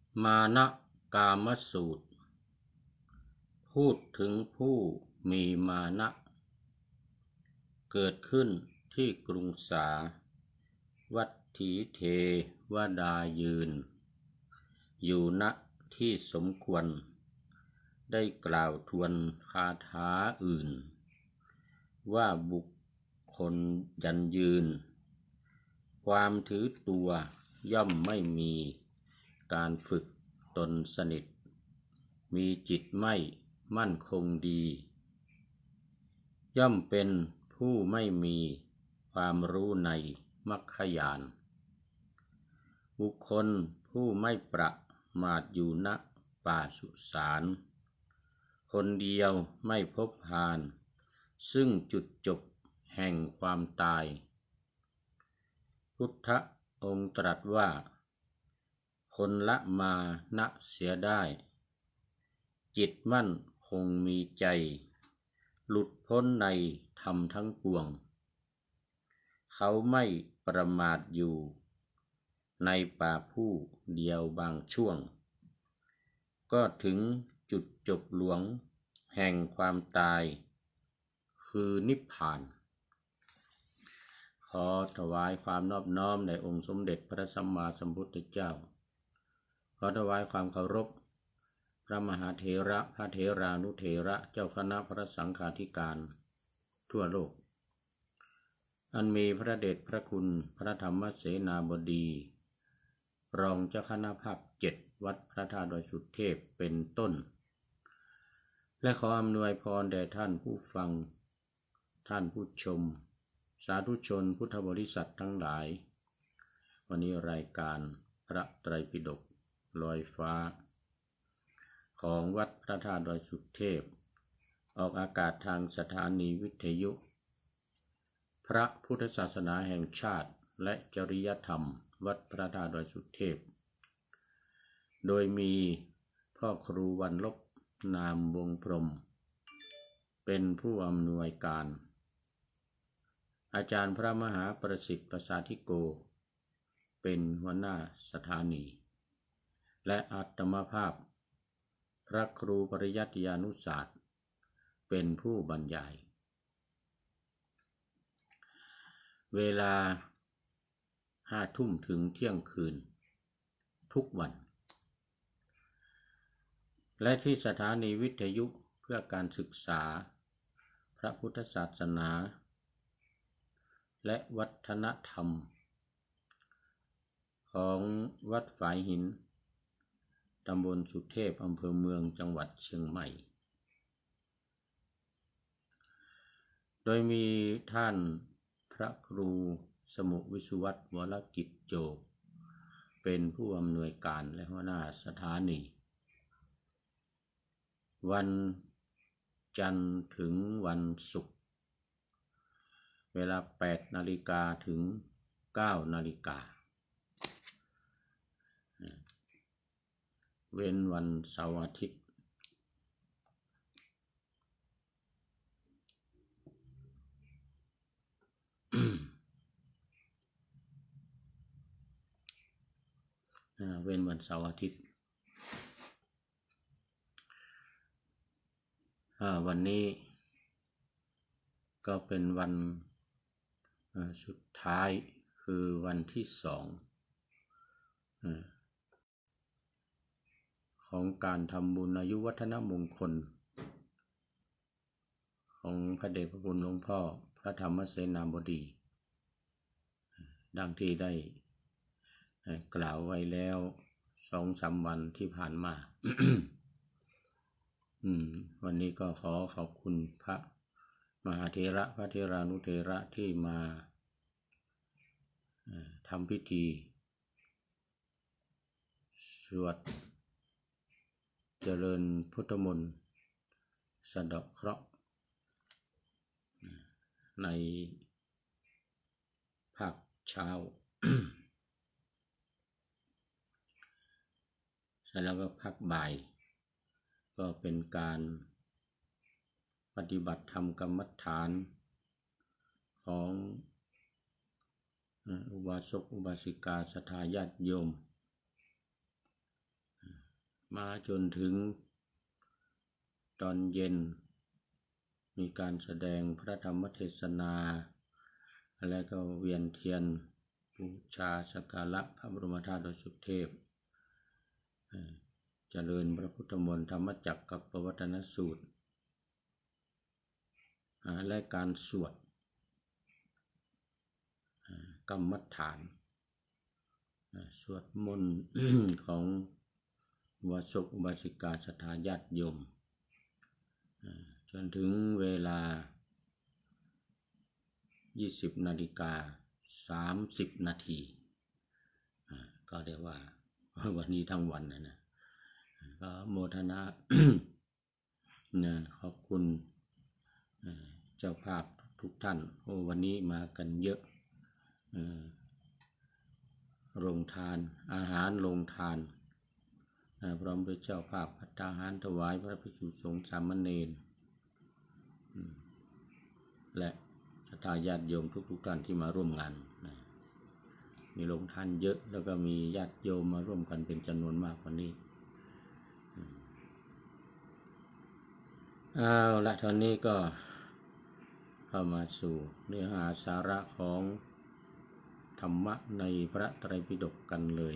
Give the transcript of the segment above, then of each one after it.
มานะกามสูตรพูดถึงผู้มีมานะเกิดขึ้นที่กรุงสาวัตถีเทวดายืนอยู่ณที่สมควรได้กล่าวทวนคาถาอื่นว่าบุคคลยันยืนความถือตัวย่อมไม่มีการฝึกตนสนิทมีจิตไม่มั่นคงดีย่อมเป็นผู้ไม่มีความรู้ในมรรคญาณบุคคลผู้ไม่ประมาทอยู่ณป่าสุสานคนเดียวไม่พบพานซึ่งจุดจบแห่งความตายพุทธองค์ตรัสว่าคนละมานะเสียได้จิตมั่นคงมีใจหลุดพ้นในธรรมทั้งปวงเขาไม่ประมาทอยู่ในป่าผู้เดียวบางช่วงก็ถึงจุดจบหลวงแห่งความตายคือนิพพานขอถวายความนอบน้อมในองค์สมเด็จพระสัมมาสัมพุทธเจ้าขอถวายความเคารพพระมหาเถระพระเถรานุเถระเจ้าคณะพระสังฆาธิการทั่วโลกอันมีพระเดชพระคุณพระธรรมเสนาบดีรองเจ้าคณะภาค7วัดพระธาตุดอยสุเทพเป็นต้นและขออำนวยพรแด่ท่านผู้ฟังท่านผู้ชมสาธุชนพุทธบริษัททั้งหลายวันนี้รายการพระไตรปิฎกลอยฟ้าของวัดพระธาตุดอยสุเทพออกอากาศทางสถานีวิทยุพระพุทธศาสนาแห่งชาติและจริยธรรมวัดพระธาตุดอยสุเทพโดยมีพ่อครูวันลบนามวงพรหมเป็นผู้อำนวยการอาจารย์พระมหาประสิทธิ์ประสาธิโกเป็นหัวหน้าสถานีและอาตมาภาพพระครูปริยัติยานุศาสตร์เป็นผู้บรรยายเวลา5 ทุ่มถึงเที่ยงคืนทุกวันและที่สถานีวิทยุเพื่อการศึกษาพระพุทธศาสนาและวัฒนธรรมของวัดฝายหินตำบลสุเทพอำเภอเมืองจังหวัดเชียงใหม่โดยมีท่านพระครูสมุวิสุวัตรวรกิจโจเป็นผู้อำนวยการและหัวหน้าสถานีวันจันทร์ถึงวันศุกร์เวลา8 นาฬิกาถึง9 นาฬิกาเว้นวันเสาร์อาทิตย์เว้นวันเสาร์อาทิตย์วันนี้ก็เป็นวันสุดท้ายคือวันที่2ของการทำบุญอายุวัฒนมงคลของพระเดชพระคุณหลวงพ่อพระธรรมเสนาบดีดังที่ได้กล่าวไว้แล้ว 2-3 วันที่ผ่านมา วันนี้ก็ขอขอบคุณพระมหาเถระพระเถรานุเถระที่มาทำพิธีสวดเจริญพุทธมนต์สะเดาะเคราะห์ในภาคเช้า เสร็จแล้วก็ภาคบ่ายก็เป็นการปฏิบัติธรรมกรรมฐานของอุบาสกอุบาสิกาศรัทธาญาติโยมมาจนถึงตอนเย็นมีการแสดงพระธรรมเทศนาและก็เวียนเทียนบูชาสักการะพระบรมธาตุดอยสุเทพเจริญพระพุทธมนต์ธรรมจักรกับปวัตนสูตรและการสวดกรรมฐานสวดมนต์ ของวาสกอุบาสิกาศรัทธาญาติโยมจนถึงเวลา 20:30 นาทีก็เรียกว่าวันนี้ทั้งวันนะก็โมทนา ขอบคุณเจ้าภาพทุกท่านวันนี้มากันเยอะโรงทานอาหารโรงทานพร้อมด้วยเจ้าภาพภัตตาหารถวายพระภิกษุสงฆ์สามเณรและศรัทธาญาติโยมทุกท่านที่มาร่วมงานมีโรงทานเยอะแล้วก็มีญาติโยมมาร่วมกันเป็นจำนวนมากวันนี้เอาละตอนนี้ก็เข้ามาสู่เนื้อหาสาระของธรรมะในพระไตรปิฎกกันเลย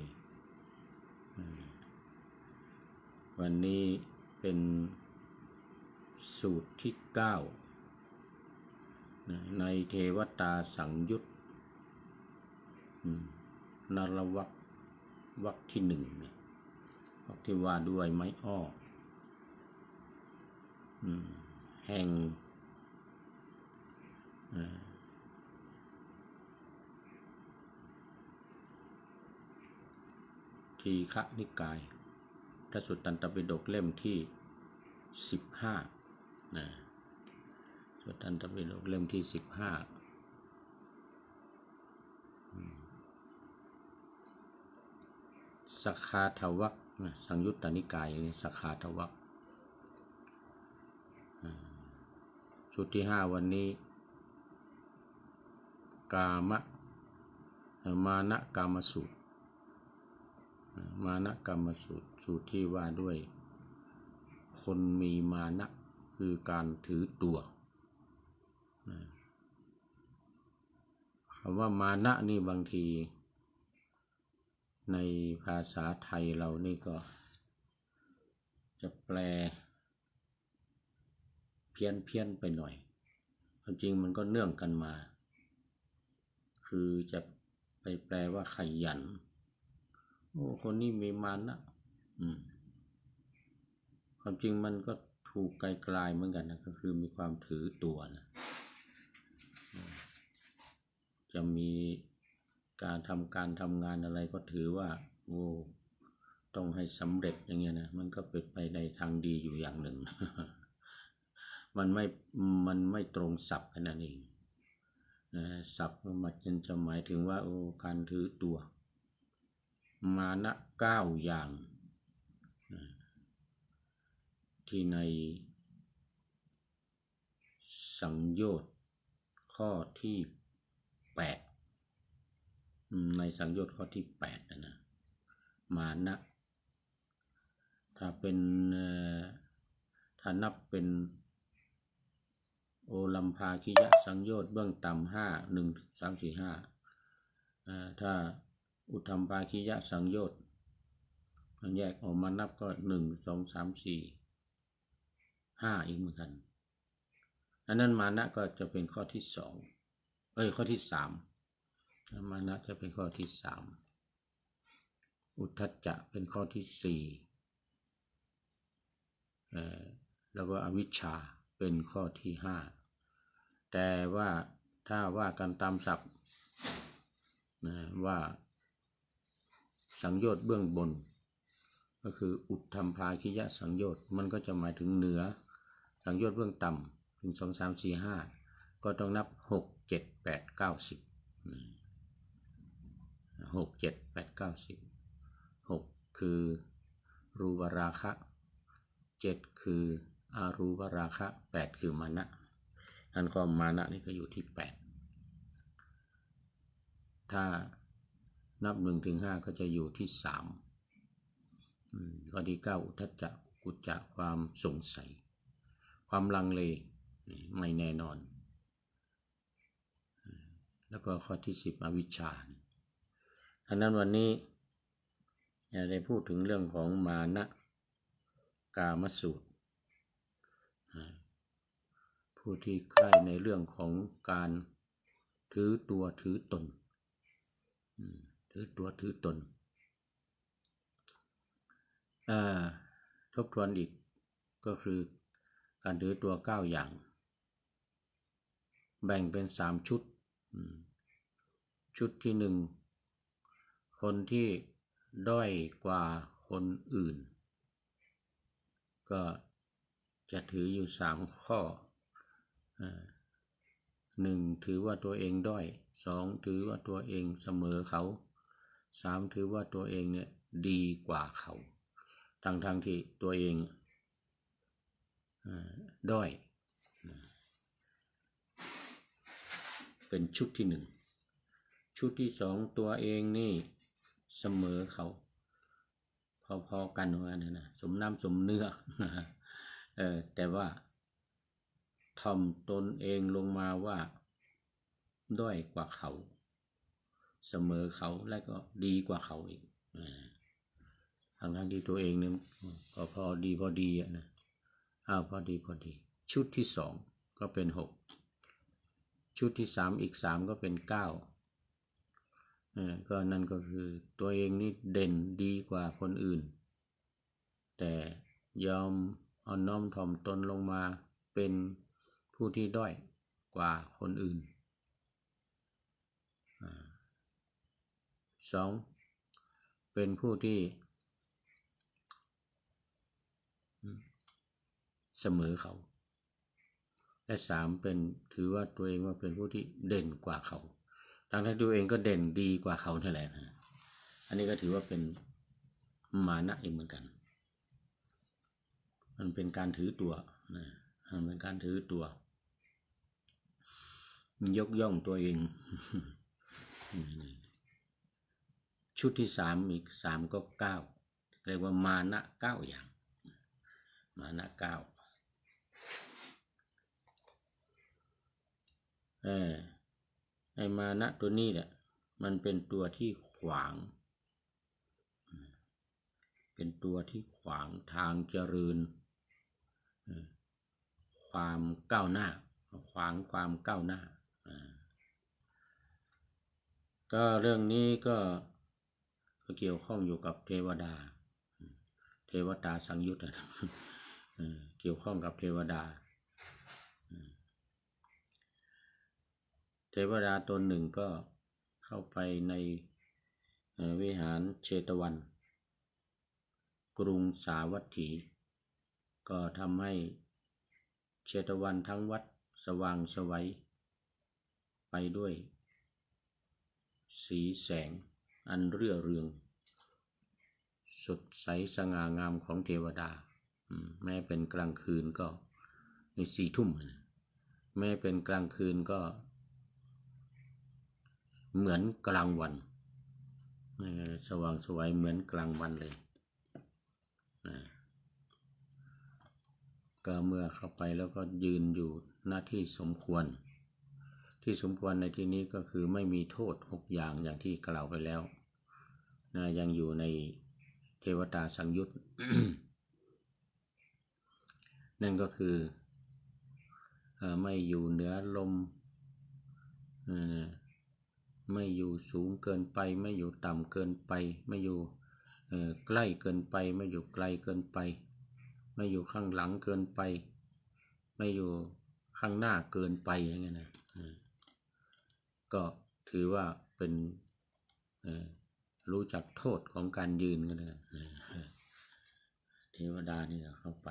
วันนี้เป็นสูตรที่9ในเทวตาสังยุตนรวรรควรรคที่1วรรคที่ว่าด้วยไม้อ้อแห่งทีฆนิกายพระสุตตันตปิฎกเล่มที่15สุตตันตปิฎกเล่มที่15สคาทวรรคสังยุตตนิกายนี่สคาทวรรคชุดที่5วันนี้มานะกามสูตรมานะกามสูตรสูตรที่ว่าด้วยคนมีมานะคือการถือตัวคำว่ามานะนี่บางทีในภาษาไทยเรานี่ก็จะแปลเพี้ยนไปหน่อยความจริงมันก็เนื่องกันมาคือจะไปแปลว่าขยันคนนี้มีมานะความจริงมันก็ถูกไกลๆเหมือนกันนะก็คือมีความถือตัวนะจะมีการทำงานอะไรก็ถือว่าต้องให้สำเร็จอย่างเงี้ยนะมันก็เป็นไปในทางดีอยู่อย่างหนึ่ง มันไม่ตรงศัพท์นั่นเองศัพท์มันจะหมายถึงว่าการถือตัวมานะ9อย่างที่ในสังโยชน์ข้อที่8ในสังโยชน์ข้อที่8นะมานะถ้านับเป็นโอลัมภาคิยะสังโยชน์เบื้องต่ำ5 1 3 4 5ถ้าอุทธัมภาคิยะสังโยชน์มันแยกออกมานับก็1 2 3 4 5อีกเหมือนกันอันนั้นมานะก็จะเป็นข้อที่ข้อที่3มานะจะเป็นข้อที่3อุทธัจจะเป็นข้อที่4แล้วก็อวิชชาเป็นข้อที่5แต่ว่าถ้าว่ากันตามศัพท์ว่าสังโยชน์เบื้องบนก็คืออุทธัมภาคิยะสังโยชน์มันก็จะหมายถึงเหนือสังโยชน์เบื้องต่ำถึง2 3 4 5ก็ต้องนับ6 7 8 9 10 6 7 8 9 10 6คือรูปราคะ7คืออารูปราคะ8คือมานะนั่นก็มานะนี่ก็อยู่ที่8ถ้านับ1 ถึง 5ก็จะอยู่ที่3 ข้อที่9อุทธัจจะกุจจะความสงสัยความลังเลไม่แน่นอนแล้วก็ข้อที่10อวิชชาดังนั้นวันนี้ได้พูดถึงเรื่องของมานะกามสูตรผู้ที่ใกล้ในเรื่องของการถือตัวถือตนถือตัวถือตนทบทวนอีกก็คือการถือตัว9อย่างแบ่งเป็น3ชุดชุดที่1คนที่ด้อยกว่าคนอื่นก็จะถืออยู่3ข้อ1ถือว่าตัวเองด้อย2ถือว่าตัวเองเสมอเขา3ถือว่าตัวเองเนี่ยดีกว่าเขาทั้งที่ตัวเองด้อยเป็นชุดที่1ชุดที่2ตัวเองนี่เสมอเขาพอๆกันเหมือนกันนะสมน้ำสมเนื้อแต่ว่าถ่อมตนเองลงมาว่าด้อยกว่าเขาเสมอเขาและก็ดีกว่าเขาอีกทั้งที่ตัวเองเนี่ยก็พอดีนะพอดีชุดที่2ก็เป็น6ชุดที่3อีก3ก็เป็น9ก็นั่นก็คือตัวเองนี่เด่นดีกว่าคนอื่นแต่ยอมเอาน้อมถ่อมตนลงมาเป็นผู้ที่ด้อยกว่าคนอื่น2เป็นผู้ที่เสมอเขาและ3เป็นถือว่าตัวเองว่าเป็นผู้ที่เด่นกว่าเขาทั้งที่ตัวเองก็เด่นดีกว่าเขาเท่าไหร่นะอันนี้ก็ถือว่าเป็นมานะเองเหมือนกันมันเป็นการถือตัวนะมันเป็นการถือตัวยกย่องตัวเองชุดที่3อีก3ก็9เรียกว่ามานะ9อย่างมานะ9ไอ้มานะตัวนี้เนี่ยมันเป็นตัวที่ขวางเป็นตัวที่ขวางทางเจริญความก้าวหน้าขวางความก้าวหน้าก็เรื่องนี้ก็เกี่ยวข้องอยู่กับเทวดาสังยุตเกี่ยวข้องกับเทวดาตนหนึ่งก็เข้าไปในวิหารเชตวันกรุงสาวัตถีก็ทำให้เชตวันทั้งวัดสว่างไสวไปด้วยสีแสงอันเรื่อเรืองสดใสสง่างามของเทวดาแม้เป็นกลางคืนก็ใน4 ทุ่มแม้เป็นกลางคืนก็เหมือนกลางวันสว่างไสวเหมือนกลางวันเลยก็เมื่อเข้าไปแล้วก็ยืนอยู่หน้าที่สมควรในที่นี้ก็คือไม่มีโทษ6อย่างอย่างที่กล่าวไปแล้วยังอยู่ในเทวตาสังยุต นั่นก็คือไม่อยู่เหนือลมไม่อยู่สูงเกินไปไม่อยู่ต่ำเกินไปไม่อยู่ใกล้เกินไปไม่อยู่ไกลเกินไปไม่อยู่ข้างหลังเกินไปไม่อยู่ข้างหน้าเกินไปอย่างเงี้ยนะก็ถือว่าเป็นรู้จักโทษของการยืนกันเลยเทวดานี่เข้าไป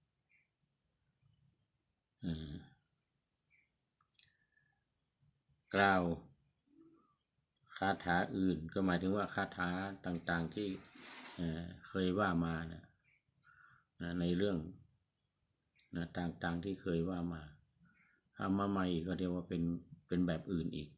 กล่าวคาถาอื่นก็หมายถึงว่าคาถาต่างๆที่เคยว่ามาในเรื่องต่างๆที่เคยว่ามาทำมาใหม่ก็เรียกว่าเป็นแบบอื่นอีก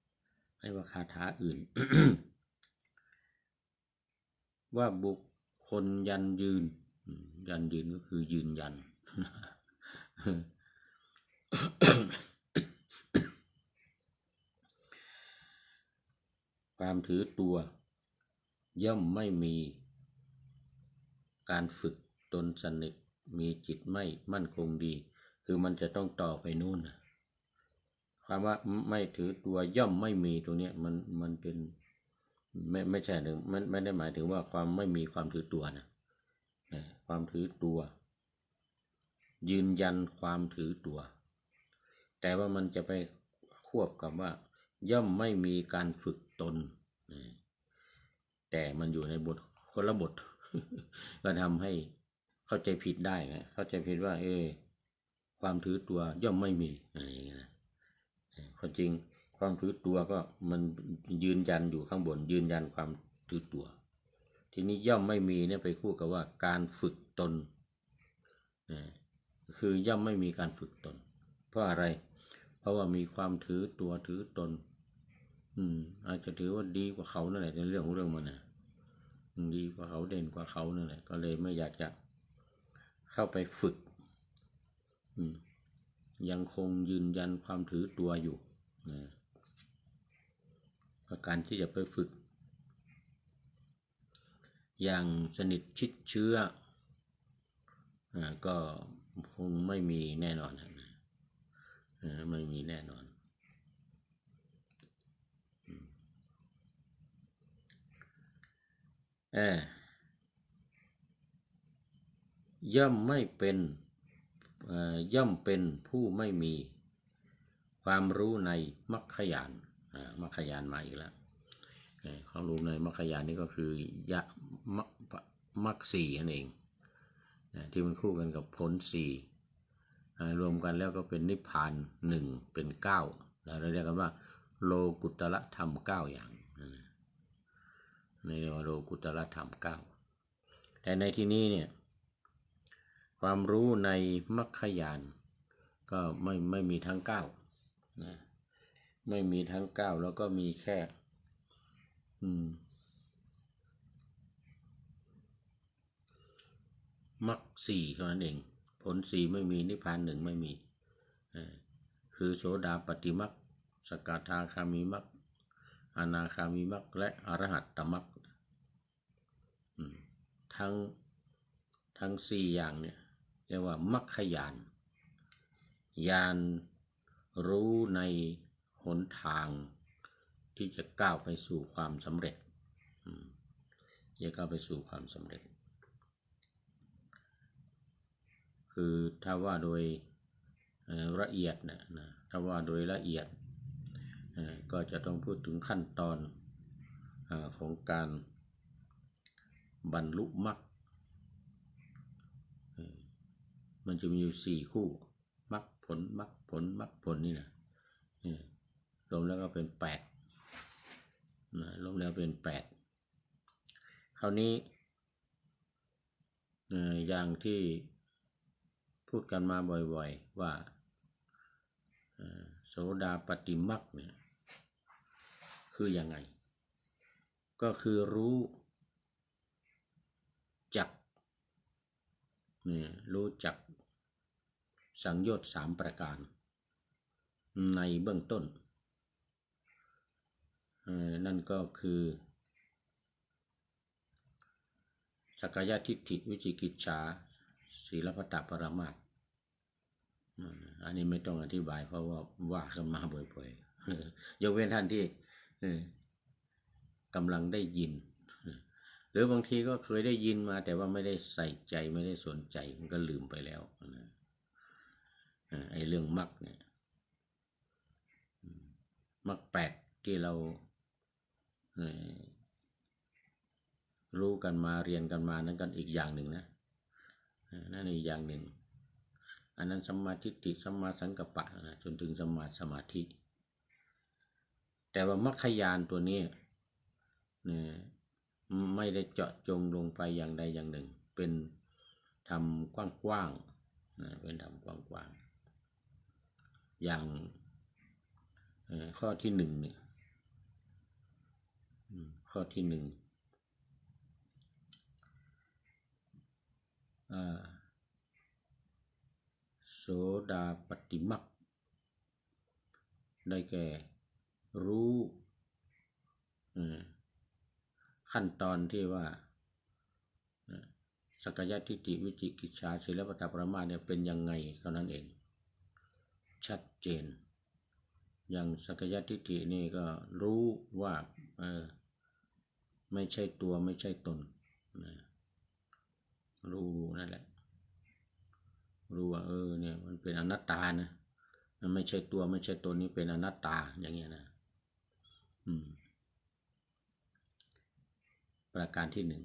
เรียกว่าคาถาอื่น ว่าบุคคคนยันยืนยันยืนก็คือยืนยัน ความถือตัวย่อมไม่มีการฝึกตนสนิทมีจิตไม่มั่นคงดีคือมันจะต้องต่อไปนู่นนะความว่าไม่ถือตัวย่อมไม่มีตรงนี้มันเป็นไม่ใช่หนึ่งไม่ได้หมายถึงว่าความไม่มีความถือตัวนะความถือตัวยืนยันความถือตัวแต่ว่ามันจะไปควบกับว่าย่อมไม่มีการฝึกตนแต่มันอยู่ในบทคนละบท ก็ทำให้เข้าใจผิดได้นะเข้าใจผิดว่าความถือตัวย่อมไม่มีอะไรอย่างเงี้ยความจริงความถือตัวก็มันยืนยันอยู่ข้างบนยืนยันความถือตัวทีนี้ย่อมไม่มีเนี่ยไปคู่กับว่าการฝึกตนคือย่อมไม่มีการฝึกตนเพราะอะไรเพราะว่ามีความถือตัวถือตนอาจจะถือว่าดีกว่าเขานั่นแหละในเรื่องของเรื่องมันนะดีกว่าเขาเด่นกว่าเขานั่นแหละก็เลยไม่อยากจะเข้าไปฝึกยังคงยืนยันความถือตัวอยู่การที่จะไปฝึกอย่างสนิทชิดเชื้อก็คงไม่มีแน่นอนไม่มีแน่นอนย่อมไม่เป็นย่อมเป็นผู้ไม่มีความรู้ในมรรคญาณมรรคญาณมาอีกแล้วความรู้ในมรรคญาณนี่ก็คือยะมรรคสี่นั่นเองที่มันคู่กันกับผลสี่รวมกันแล้วก็เป็นนิพพานหนึ่งเป็นเก้าเราเรียกกันว่าโลกุตตรธรรมเก้าอย่างในโลกุตตรธรรมเก้าแต่ในที่นี้เนี่ยความรู้ในมรรคญาณก็ไม่มีทั้งเก้านะไม่มีทั้งเก้าแล้วก็มีแค่มรรคสี่เท่านั้นเองผลสี่ไม่มีนิพพานหนึ่งไม่มีคือโสดาปัตติมรรคสกทาคามิมรรคอนาคามิมรรคและอรหัตตมรรคทั้งสี่อย่างเนี่ยเรียกว่ามรรคญาณญาณรู้ในหนทางที่จะก้าวไปสู่ความสำเร็จจะก้าวไปสู่ความสำเร็จคือถ้าว่าโดยละเอียดนะถ้าว่าโดยละเอียดก็จะต้องพูดถึงขั้นตอนของการบรรลุมรรคมันจะมีอยู่สี่คู่มรรคผลมรรคผลมรรคผลนี่นะรวมแล้วก็เป็น8รวมแล้วเป็น8คราวนี้อย่างที่พูดกันมาบ่อยๆว่าโสดาปัตติมรรคเนี่ยคือยังไงก็คือรู้จักสังโยชน์3ประการในเบื้องต้นนั่นก็คือสักกายทิฏฐิวิจิกิจฉาศีลพัตตปรามาสอันนี้ไม่ต้องอธิบายเพราะว่ากันมาบ่อยๆยกเว้นท่านที่กำลังได้ยินหรือบางทีก็เคยได้ยินมาแต่ว่าไม่ได้ใส่ใจไม่ได้สนใจมันก็ลืมไปแล้วไอ้เรื่องมรรคเนี่ยมรรค8ที่เรารู้กันมาเรียนกันมานั้นกันอีกอย่างหนึ่งนะนั่นอีกอย่างหนึ่งอันนั้นสัมมาทิฏฐิสัมมาสังกัปปะจนถึงสัมมาสมาธิแต่ว่ามรรคญาณตัวนี้ไม่ได้เจาะจงลงไปอย่างใดอย่างหนึ่งเป็นธรรมกว้างๆเป็นธรรมกว้างๆอย่างข้อที่1เนี่ยข้อที่1 โสดาปัตติมรรคได้แก่รู้ขั้นตอนที่ว่าสักกายทิฏฐิวิจิกิจฉาศีลปตปรามาสเนี่ยเป็นยังไงเท่านั้นเองชัดเจนอย่างสักกายทิฏฐินี่ก็รู้ว่าไม่ใช่ตัวไม่ใช่ตนรู้นั่นแหละรู้ว่าเนี่ยมันเป็นอนัตตานะมันไม่ใช่ตัวไม่ใช่ตนนี้เป็นอนัตตาอย่างเงี้ยนะประการที่หนึ่ง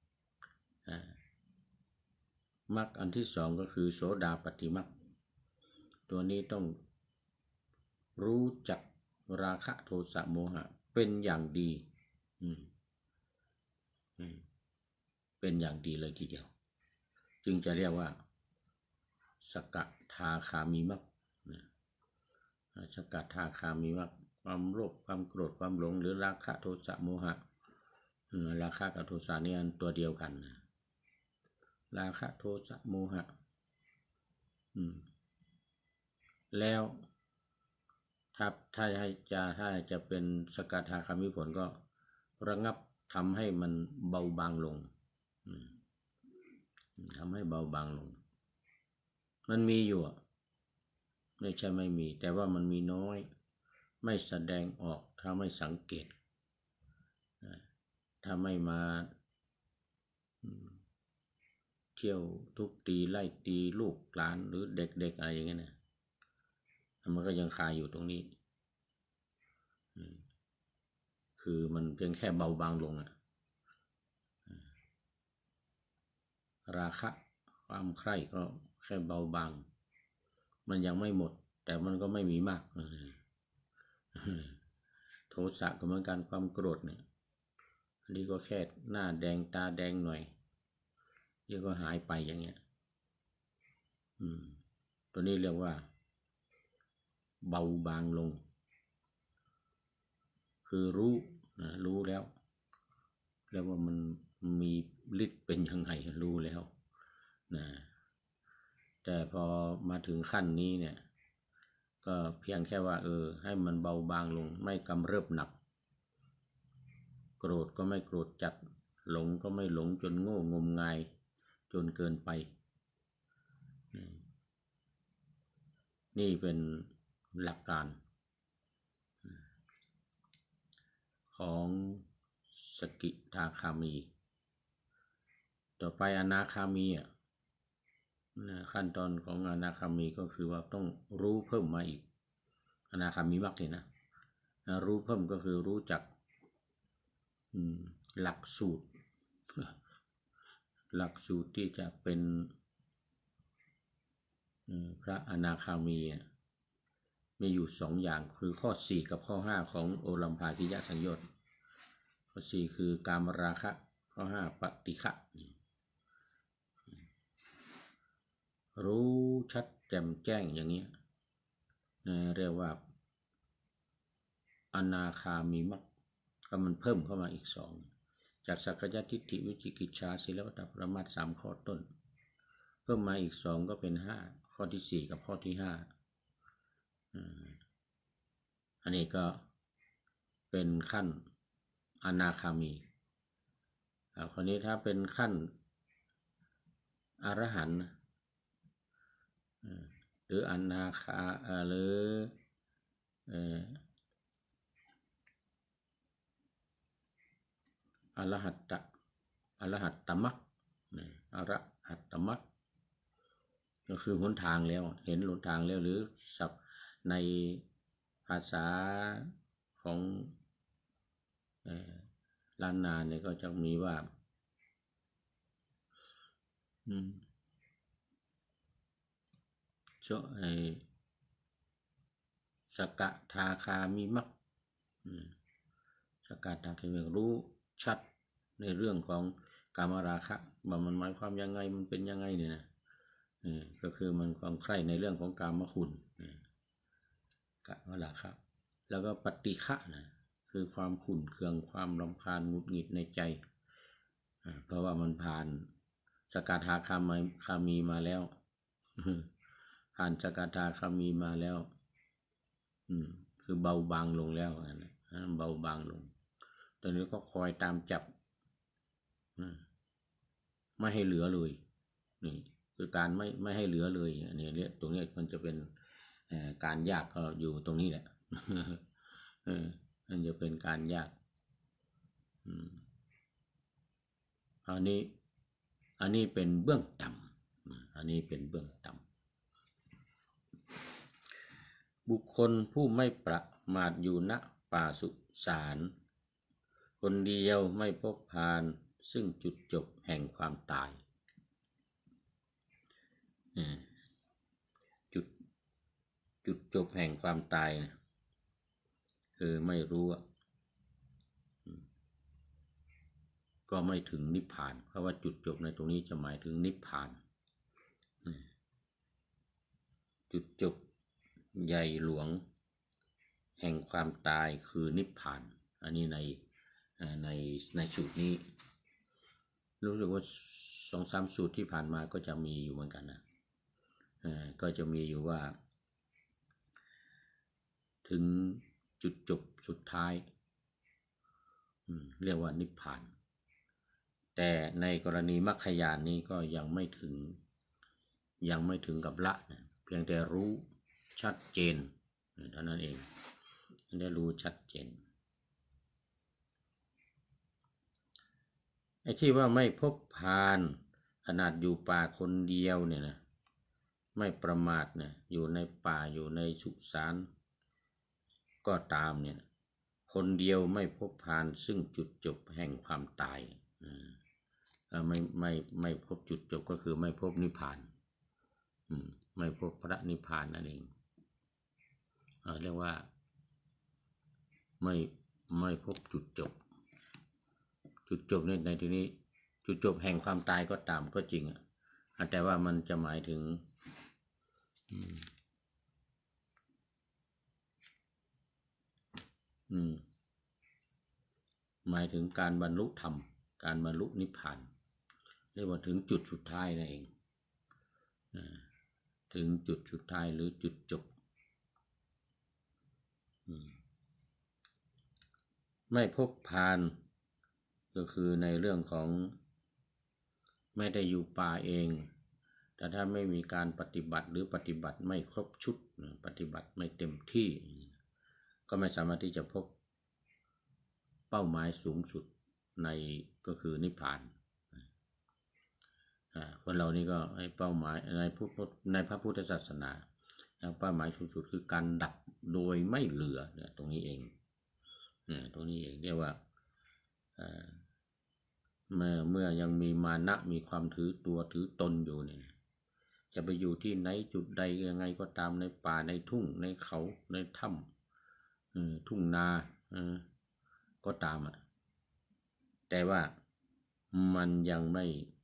มรรคอันที่สองก็คือโสดาปัตติมรรคตัวนี้ต้องรู้จักราคะโทสะโมหะเป็นอย่างดีเป็นอย่างดีเลยทีเดียวจึงจะเรียกว่าสกทาคามิมรรคสกทาคามิมรรคความโลภความโกรธความหลงหรือราคะโทสะโมหะราคะกับโทสะนี่อันตัวเดียวกันราคะโทสะโมหะแล้วถ้าจะเป็นสกทาคามิผลก็ระงับทำให้มันเบาบางลงทำให้เบาบางลงมันมีอยู่ไม่ใช่ไม่มีแต่ว่ามันมีน้อยไม่แสดงออกถ้าไม่สังเกตถ้าไม่มาเที่ยวทุบตีไล่ตีลูกหลานหรือเด็กๆอะไรอย่างเงี้ยนะมันก็ยังคาอยู่ตรงนี้คือมันเพียงแค่เบาบางลงราคะความใคร่ก็แค่เบาบางมันยังไม่หมดแต่มันก็ไม่มีมากโทสะก็เหมือนกันความโกรธเนี่ยอันนี้ก็แค่หน้าแดงตาแดงหน่อยเดี๋ยวก็หายไปอย่างเงี้ยตัวนี้เรียกว่าเบาบางลงคือรู้แล้วว่ามันมีฤทธิ์เป็นยังไงรู้แล้วนะแต่พอมาถึงขั้นนี้เนี่ยก็เพียงแค่ว่าให้มันเบาบางลงไม่กำเริบหนักโกรธก็ไม่โกรธจัดหลงก็ไม่หลงจนโง่งมงายจนเกินไปนี่เป็นหลักการของสกิทาคามีต่อไปอนาคามีขั้นตอนของอนาคามีก็คือว่าต้องรู้เพิ่มมาอีกอนาคามีมรรคนี่นะรู้เพิ่มก็คือรู้จักหลักสูตรที่จะเป็นพระอนาคามีมีอยู่2อย่างคือข้อ4กับข้อ5ของโอลัมภากิยสังโยชน์ข้อ4คือกามราคะข้อ5ปฏิฆะรู้ชัดแจ่มแจ้งอย่างนี้เรียกว่าอนาคามีมรรคก็มันเพิ่มเข้ามาอีก2จากสักกายทิฏฐิวิจิกิจฉาศีลปตปรามาส3ข้อต้นเพิ่มมาอีก2ก็เป็น5ข้อที่4กับข้อที่5อันนี้ก็เป็นขั้นอนาคามีคราวนี้ถ้าเป็นขั้นอรหันต์หรืออนาคาหรืออรหัตตมรรคอรหัตตมรรคก็คือหนทางแล้วเห็นหนทางแล้วหรือศัพท์ในภาษาของล้านนาเนี่ยก็จะมีว่าสกทาคามิมรรคสกทาคามิรู้ชัดในเรื่องของกามราคะว่ามันหมายความยังไงมันเป็นยังไงเนี่ยนะก็คือมันความใคร่ในเรื่องของกามคุณกามราคะแล้วก็ปฏิฆะนะคือความขุ่นเคืองความรำคาญหงุดหงิดในใจเพราะว่ามันผ่านสกทาคามีมาแล้วผ่านสกทาคามีมาแล้วคือเบาบางลงแล้วนะเบาบางลงตอนนี้ก็คอยตามจับไม่ให้เหลือเลยนี่คือการไม่ให้เหลือเลยเนี่ยตรงนี้มันจะเป็นการยากก็อยู่ตรงนี้แหละมันจะเป็นการยากอันนี้เป็นเบื้องต่ำอันนี้เป็นเบื้องต่ำบุคคลผู้ไม่ประมาทอยู่ณป่าสุสานคนเดียวไม่พบพานซึ่งจุดจบแห่งความตายจุดจบแห่งความตายนะคือไม่รู้ก็ไม่ถึงนิพพานเพราะว่าจุดจบในตรงนี้จะหมายถึงนิพพานจุดจบใหญ่หลวงแห่งความตายคือนิพพานอันนี้ในสูตรนี้รู้สึกว่า2-3สูตรที่ผ่านมาก็จะมีอยู่เหมือนกันนะก็จะมีอยู่ว่าถึงจุดจบสุดท้ายเรียกว่านิพพานแต่ในกรณีมรรคญาณนี้ก็ยังไม่ถึงกับละนะเพียงแต่รู้ชัดเจนเท่านั้นเองได้รู้ชัดเจนไอ้ที่ว่าไม่พบพานขนาดอยู่ป่าคนเดียวเนี่ยนะไม่ประมาทเนี่ยอยู่ในป่าอยู่ในสุสานก็ตามเนี่ยคนเดียวไม่พบพานซึ่งจุดจบแห่งความตายไม่พบจุดจบก็คือไม่พบนิพพานไม่พบพระนิพพานนั่นเองเรียกว่าไม่พบจุดจบในที่นี้จุดจบแห่งความตายก็ตามก็จริงแต่ว่ามันจะหมายถึงหมายถึงการบรรลุธรรมการบรรลุนิพพานเรียกว่าถึงจุดสุดท้ายนั่นเองถึงจุดสุดท้ายหรือจุดจบไม่พบพานก็คือในเรื่องของไม่ได้อยู่ป่าเองแต่ถ้าไม่มีการปฏิบัติหรือปฏิบัติไม่ครบชุดปฏิบัติไม่เต็มที่ก็ไม่สามารถที่จะพบเป้าหมายสูงสุดในก็คือนิพพานคนเรานี่ก็ให้เป้าหมายในพระพุทธศาสนาเป้าหมายสูงสุดคือการดับโดยไม่เหลือตรงนี้เองเรียกว่าเมื่อยังมีมานะมีความถือตัวถือตนอยู่เนี่ยจะไปอยู่ที่ไหนจุดใดยังไงก็ตามในป่าในทุ่งในเขาในถ้ำทุ่งนาก็ตามแต่ว่ามันยังไม่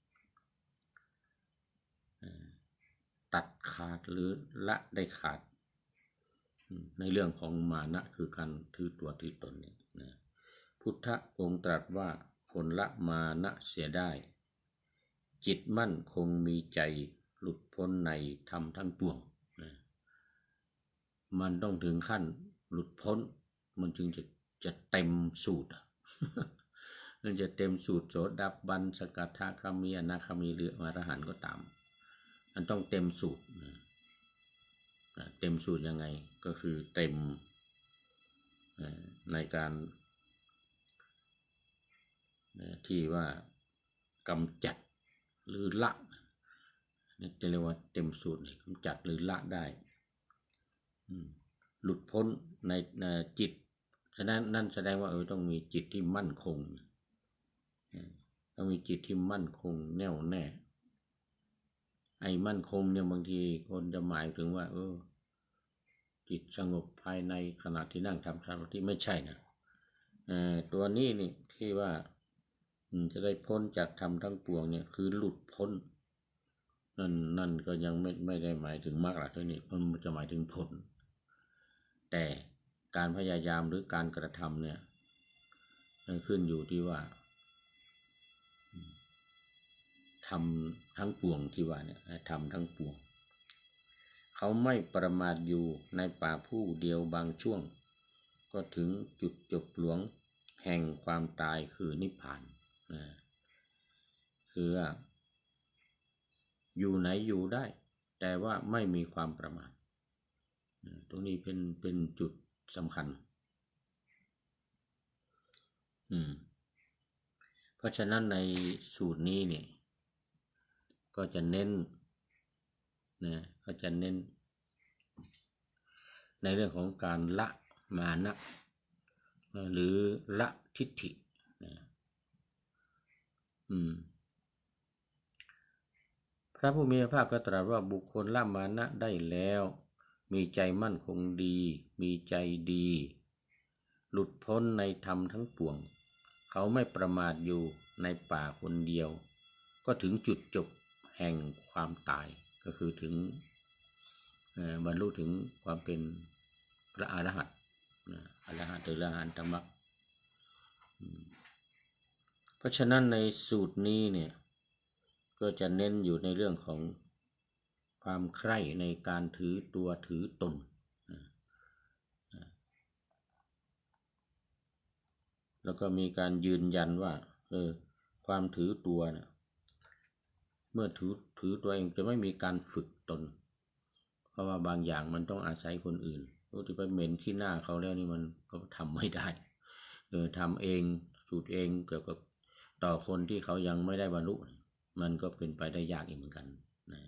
ตัดขาดหรือละได้ขาดในเรื่องของมานะคือการถือตัวถือตนเนี่ยนะพุทธองค์ตรัสว่าคนละมานะเสียได้จิตมั่นคงมีใจหลุดพ้นในธรรมทั้งปวงนะมันต้องถึงขั้นหลุดพ้นมันจึงจะเต็มสูตรมันจะเต็มสูตรโสดาบันสกทาคามีอนาคามีหรืออรหันต์ก็ตามมันต้องเต็มสูตรเต็มสูตรยังไงก็คือเต็มในการที่ว่ากำจัดหรือละนี่จะเรียกว่าเต็มสูตรกำจัดหรือละได้หลุดพ้นในจิตฉะนั้นนั่นแสดงว่าต้องมีจิตที่มั่นคงต้องมีจิตที่มั่นคงแน่วแน่ไอ้มั่นคงเนี่ยบางทีคนจะหมายถึงว่าจิตสงบภายในขณะที่นั่งทำสมาธิไม่ใช่นะตัวนี้นี่ที่ว่าจะได้พ้นจากธรรมทั้งปวงเนี่ยคือหลุดพ้นนั่นก็ยังไม่ได้หมายถึงมรรคหรอกตัวนี้มันจะหมายถึงผลแต่การพยายามหรือการกระทำเนี่ยขึ้นอยู่ที่ว่าทำทั้งปวงที่ว่าเนี่ยทำทั้งปวงเขาไม่ประมาทอยู่ในป่าผู้เดียวบางช่วงก็ถึงจุดจบหลวงแห่งความตายคือนิพพานคืออยู่ไหนอยู่ได้แต่ว่าไม่มีความประมาทตรงนี้เป็นจุดสำคัญเพราะฉะนั้นในสูตรนี้เนี่ยก็จะเน้นก็จะเน้นในเรื่องของการละมานะหรือละทิฏฐิพระผู้มีพระภาคก็ตรัสว่าบุคคลละมานะได้แล้วมีใจมั่นคงดีมีใจดีหลุดพ้นในธรรมทั้งปวงเขาไม่ประมาทอยู่ในป่าคนเดียวก็ถึงจุดจบแห่งความตายก็คือถึงบรรลุถึงความเป็นพระอรหันต์อรหันต์หรืออรหันตมรรคเพราะฉะนั้นในสูตรนี้เนี่ยก็จะเน้นอยู่ในเรื่องของความใคร่ในการถือตัวถือตนแล้วก็มีการยืนยันว่าความถือตัวนะเมื่อถือตัวเองจะไม่มีการฝึกตนเพราะว่าบางอย่างมันต้องอาศัยคนอื่นที่ไปเหม็นขี้หน้าเขาแล้วนี่มันก็ทำไม่ได้ทำเองสูตรเองเกี่ยวกับต่อคนที่เขายังไม่ได้บรรลุมันก็เป็นไปได้ยากอีกเหมือนกันนะ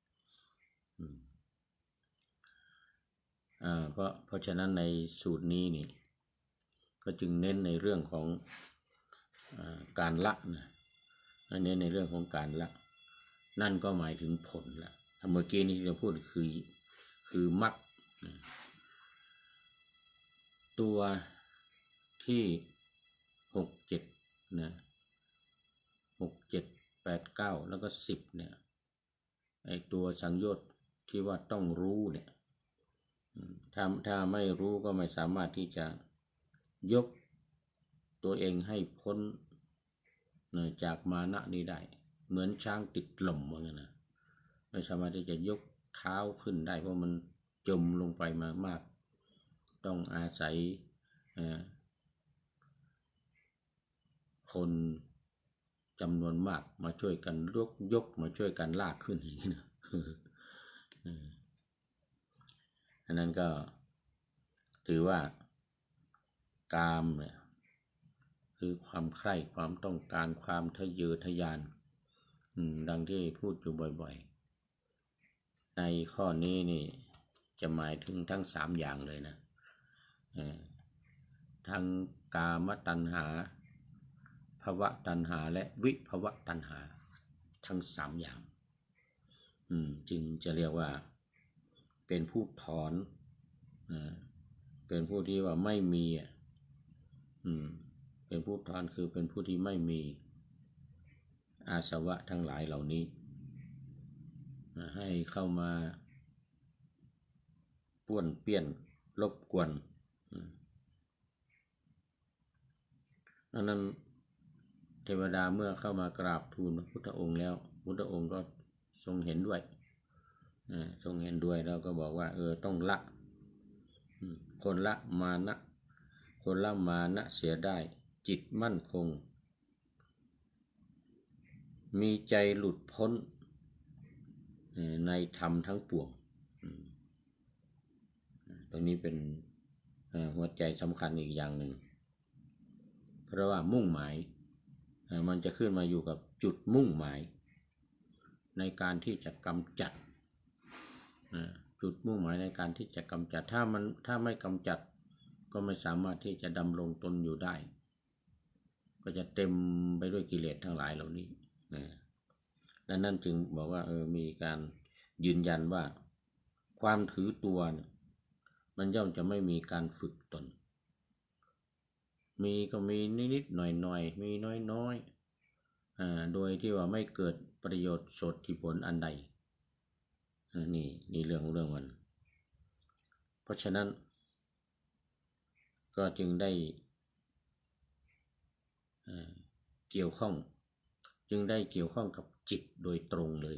เพราะฉะนั้นในสูตรนี้นี่ก็จึงเน้นในเรื่องของการละนะเน้นในเรื่องของการละนั่นก็หมายถึงผลละเมื่อกี้นี้เราพูดคือมรรคตัวที่6 7นะ6 7 8 9แล้วก็10เนี่ยไอตัวสังโยชน์ที่ว่าต้องรู้เนี่ยถ้าไม่รู้ก็ไม่สามารถที่จะยกตัวเองให้พ้นจากมานะนี้ได้เหมือนช้างติดหล่มว่างั้นนะไม่สามารถที่จะยกเท้าขึ้นได้เพราะมันจมลงไปมากต้องอาศัยคนจำนวนมากมาช่วยกันยกมาช่วยกันลากขึ้นอย่างนี้นะอันนั้นก็ถือว่ากามเนี่ยคือความใคร่ความต้องการความทะเยอทะยานดังที่พูดอยู่บ่อยๆในข้อนี้นี่จะหมายถึงทั้ง3อย่างเลยนะทั้งกามตัณหาภวตัณหาและวิภวตัณหาทั้ง3อย่างจึงจะเรียกว่าเป็นผู้ถอนเป็นผู้ที่ว่าไม่มีเป็นผู้ถอนคือเป็นผู้ที่ไม่มีอาสวะทั้งหลายเหล่านี้ให้เข้ามาป้วนเปี้ยนรบกวนนั้นเทวดาเมื่อเข้ามากราบทูลพระพุทธองค์แล้วพุทธองค์ก็ทรงเห็นด้วยแล้วก็บอกว่าต้องละคนละมานะเสียได้จิตมั่นคงมีใจหลุดพ้นในธรรมทั้งปวงตรงนี้เป็นหัวใจสำคัญอีกอย่างหนึ่งเพราะว่ามุ่งหมายมันจะขึ้นมาอยู่กับจุดมุ่งหมายในการที่จะกำจัดจุดมุ่งหมายในการที่จะกำจัดถ้าไม่กำจัดก็ไม่สามารถที่จะดำรงตนอยู่ได้ก็จะเต็มไปด้วยกิเลสทั้งหลายเหล่านี้ดังนั้นจึงบอกว่ามีการยืนยันว่าความถือตัวมันย่อมจะไม่มีการฝึกตนมีก็มีนิดๆหน่อยๆมีน้อยๆโดยที่ว่าไม่เกิดประโยชน์สดที่ผลอันใดนี่เรื่องมันเพราะฉะนั้นก็จึงได้เกี่ยวข้องกับจิตโดยตรงเลย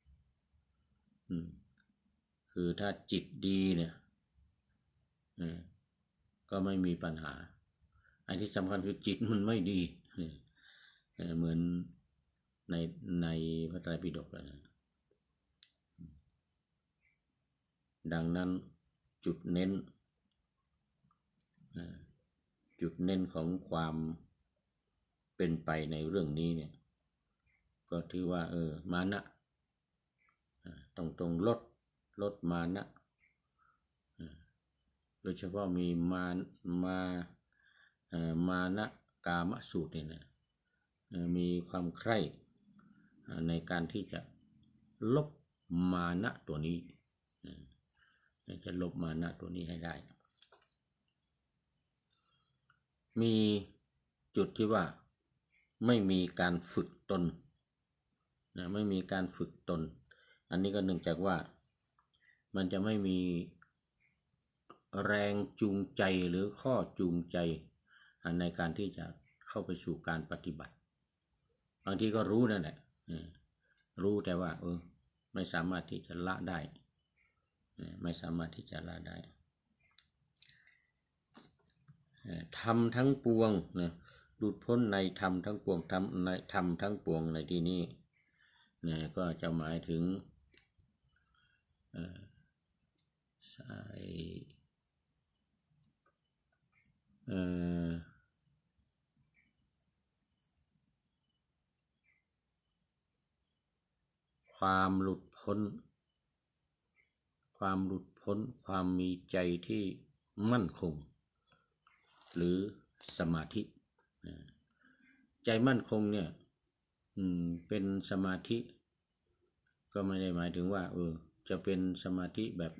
คือถ้าจิตดีเนี่ยก็ไม่มีปัญหาอันที่สำคัญคือจิตมันไม่ดีเหมือนในพระไตรปิฎกนะดังนั้นจุดเน้นของความเป็นไปในเรื่องนี้เนี่ยก็ถือว่ามานะต้องลดมานะโดยเฉพาะมีมานะกามสูตรเนี่ยนะมีความใคร่ในการที่จะลบมานะตัวนี้จะลบมานะตัวนี้ให้ได้มีจุดที่ว่าไม่มีการฝึกตนนะไม่มีการฝึกตนอันนี้ก็เนื่องจากว่ามันจะไม่มีแรงจูงใจหรือข้อจูงใจในการที่จะเข้าไปสู่การปฏิบัติบางทีก็รู้นั่นแหละรู้แต่ว่าไม่สามารถที่จะละได้ไม่สามารถที่จะละได้ธรรมทั้งปวงนะหลุดพ้นในธรรมทั้งปวงธรรมทั้งปวงในที่นี้นะก็จะหมายถึงความหลุดพ้นความมีใจที่มั่นคงหรือสมาธิใจมั่นคงเนี่ยเป็นสมาธิก็ไม่ได้หมายถึงว่าจะเป็นสมาธิแบบ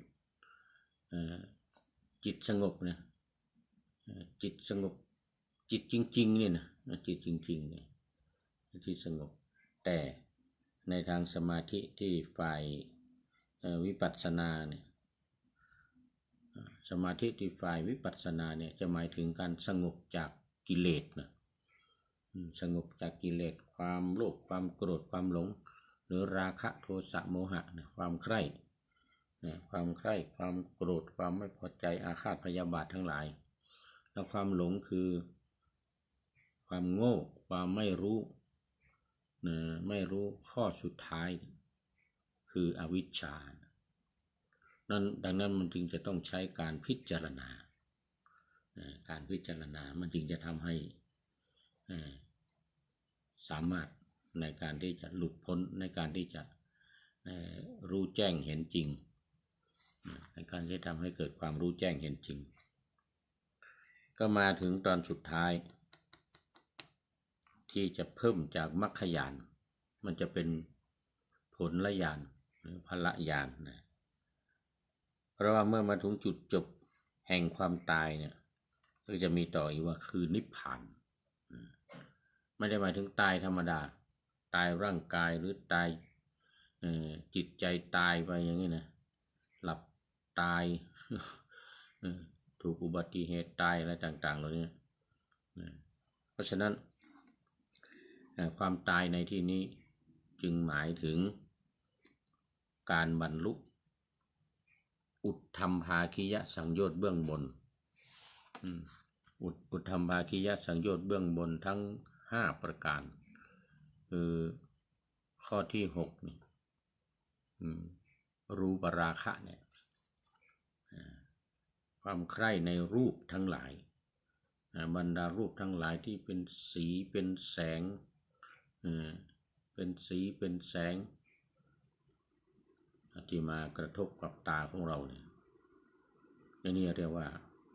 จิตสงบนะจิตสงบจิตจริงๆเนี่ยนะจิตจริงๆเนี่ยที่สงบแต่ในทางสมาธิที่ฝ่ายวิปัสสนาเนี่ยสมาธิที่ฝ่ายวิปัสสนาเนี่ยจะหมายถึงการสงบจากกิเลสนะสงบจากกิเลสความโลภความโกรธความหลงหรือราคะโทสะโมหะนะความใคร่ความโกรธความไม่พอใจอาฆาตพยาบาททั้งหลายแล้วความหลงคือความโง่ความไม่รู้ข้อสุดท้ายคืออวิชชาดังนั้นมันจึงจะต้องใช้การพิจารณามันจึงจะทำให้สามารถในการที่จะหลุดพ้นในการที่จะรู้แจ้งเห็นจริงในการที่ทำให้เกิดความรู้แจ้งเห็นจริงก็มาถึงตอนสุดท้ายที่จะเพิ่มจากมรรคญาณมันจะเป็นผลญาณหรือพละญาณนะเพราะว่าเมื่อมาถึงจุดจบแห่งความตายเนี่ยก็จะมีต่ออีกว่าคือนิพพานไม่ได้หมายถึงตายธรรมดาตายร่างกายหรือตายจิตใจตายไปอย่างนี้นะหลับตายถูกอุบัติเหตุตายอะไรต่างๆเหล่านี้เพราะฉะนั้นความตายในที่นี้จึงหมายถึงการบรรลุอุทธัมภาคียสังโยชน์เบื้องบนอุทธัมภาคียสังโยชน์เบื้องบนทั้ง5ประการคือข้อที่6นี่รูปราคะเนี่ยความใคร่ในรูปทั้งหลายบรรดารูปทั้งหลายที่เป็นสีเป็นแสงเป็นสีเป็นแสงที่มากระทบกับตาของเราเนี่ยนี่เรียกว่า